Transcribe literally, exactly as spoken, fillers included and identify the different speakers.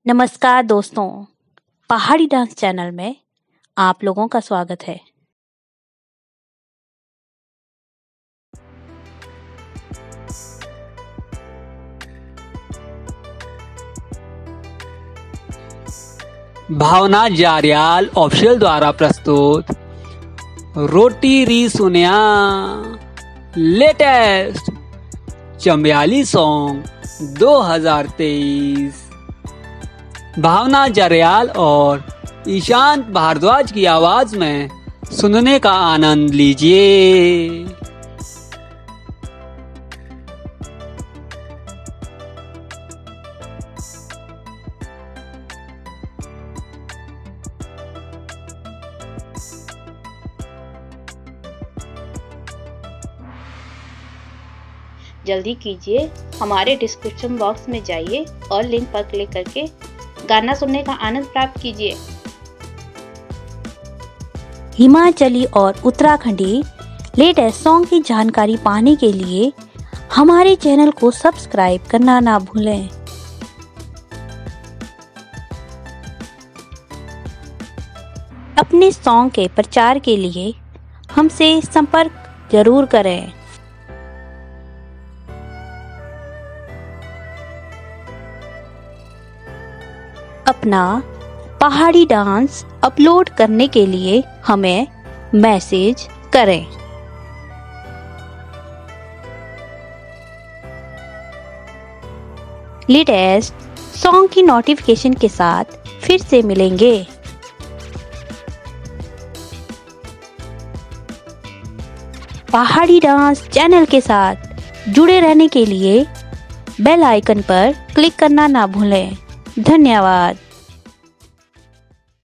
Speaker 1: नमस्कार दोस्तों, पहाड़ी डांस चैनल में आप लोगों का स्वागत है।
Speaker 2: भावना जारियाल ऑफिशियल द्वारा प्रस्तुत रोटी री सुनिया लेटेस्ट चंबियाली सॉन्ग दो हज़ार तेईस। भावना जारियाल और ईशांत भारद्वाज की आवाज में सुनने का आनंद लीजिए।
Speaker 1: जल्दी कीजिए, हमारे डिस्क्रिप्शन बॉक्स में जाइए और लिंक पर क्लिक करके गाना सुनने का आनंद प्राप्त कीजिए। हिमाचली और उत्तराखंडी लेटेस्ट सॉन्ग की जानकारी पाने के लिए हमारे चैनल को सब्सक्राइब करना ना भूलें। अपने सॉन्ग के प्रचार के लिए हमसे संपर्क जरूर करें। अपना पहाड़ी डांस अपलोड करने के लिए हमें मैसेज करें। लेटेस्ट सॉन्ग की नोटिफिकेशन के साथ फिर से मिलेंगे। पहाड़ी डांस चैनल के साथ जुड़े रहने के लिए बेल आइकन पर क्लिक करना ना भूलें। धन्यवाद।